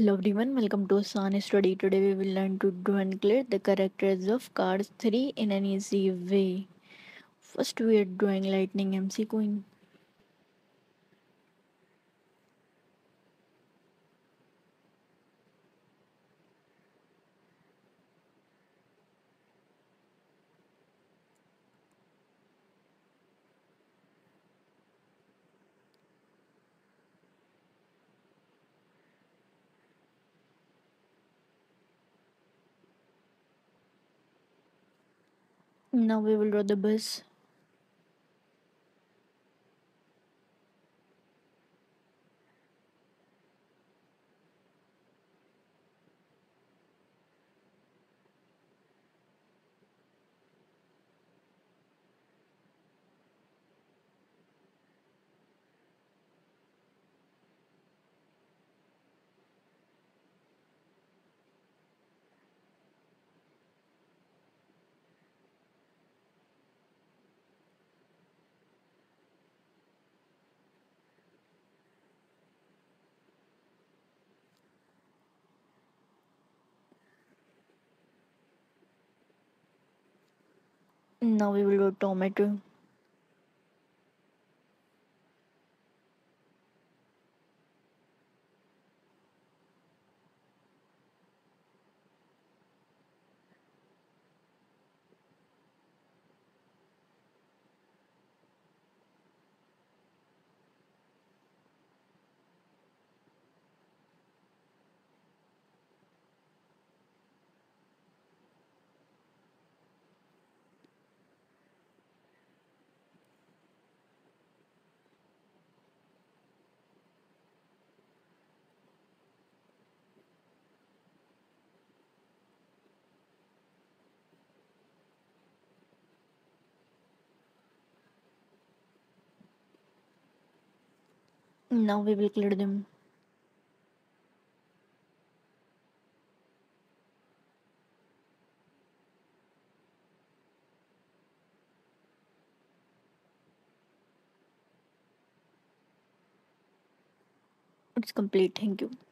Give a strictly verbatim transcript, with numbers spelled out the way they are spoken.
Hello everyone, welcome to San Study. Today we will learn to draw and clear the characters of Cars three in an easy way. First we are drawing Lightning M C Queen. Now we will draw the bus. Now we will draw tomato. Now we will clear them. It's complete. Thank you.